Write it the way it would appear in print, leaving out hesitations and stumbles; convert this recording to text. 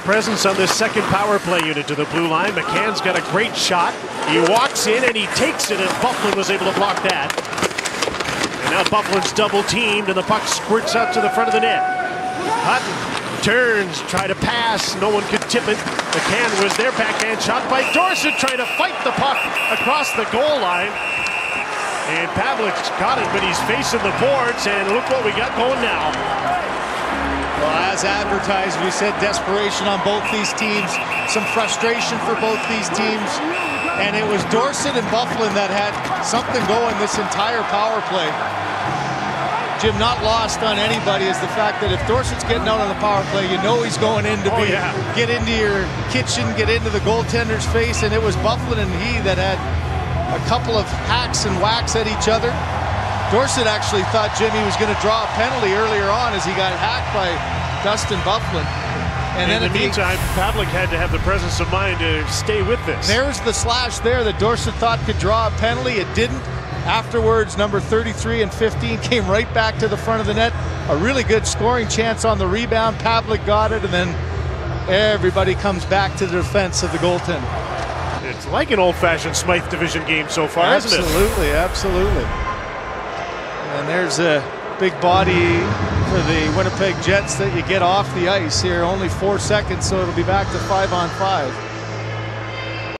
Presence on this second power play unit to the blue line. McCann's got a great shot. He walks in and he takes it, and Byfuglien was able to block that. And now Byfuglien's double teamed and the puck squirts out to the front of the net. Hutton turns, try to pass, no one could tip it. McCann was there, backhand shot by Dorsett, trying to fight the puck across the goal line. And Pavlik's got it, but he's facing the boards, and look what we got going now. Well, as advertised, we said desperation on both these teams, some frustration for both these teams, and it was Dorsett and Byfuglien that had something going this entire power play. Jim, not lost on anybody is the fact that if Dorsett's getting out on the power play, you know he's going in to get into your kitchen, get into the goaltender's face, and it was Byfuglien and he that had a couple of hacks and whacks at each other. Dorsett actually thought Jimmy was going to draw a penalty earlier on as he got hacked by Dustin Byfuglien. And in the meantime, Pavelec had to have the presence of mind to stay with this. There's the slash there that Dorsett thought could draw a penalty. It didn't. Afterwards, number 33 and 15 came right back to the front of the net. A really good scoring chance on the rebound. Pavelec got it, and then everybody comes back to the defense of the goaltender. It's like an old-fashioned Smythe Division game so far, isn't it? Absolutely, absolutely. And there's a big body for the Winnipeg Jets that you get off the ice here. Only 4 seconds, so it'll be back to 5-on-5.